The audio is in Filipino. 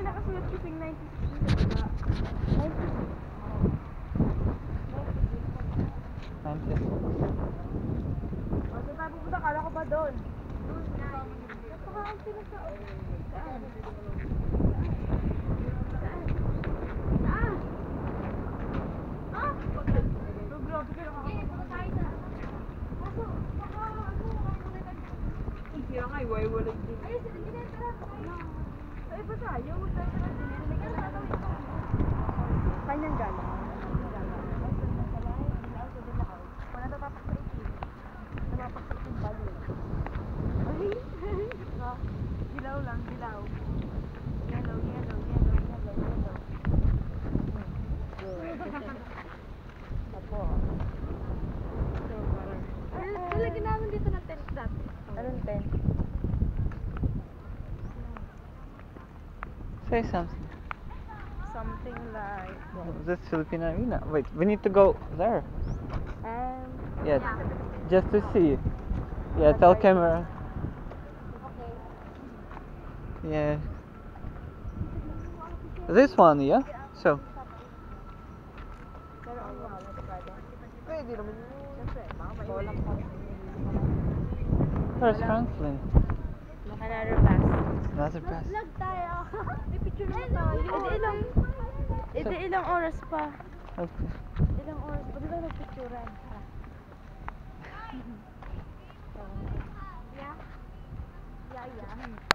nakasulat kasing 96 sa baba. 96. O, saan tayo pupunta? Kala ko ba doon? Napakaunti na sa... Saan? Saan? Ah! So, grabe kayo nakakapunta. Kaso, baka kaya nga, iwaiwalay din. Ayun, sila din yan, tara. Sa iba tayo, huwag tayo sa din. Halika na natin ito. Kanyang gala. Kung natapapak sa ikin, natapapak sa ikin balo. Ay! Dilaw lang, dilaw. Yellow, yellow, yellow, yellow, yellow. Apo. So, parang... Nalagyan namin dito ng tent dati. Anong tent? Say something. Something like... This Filipino arena. Wait, we need to go there. Yes, just to see. Yeah, tell camera. Okay. Yeah. This one, yeah? So. Pero ang pwede naman yun. Siyempre, walang Where's Franklin? Another pass. Another pass. Vlog tayo. May picture na tayo. Ilang oras pa. Okay. Ilang oras pa. Di ba nagpicturean? Yeah? Yeah, yeah.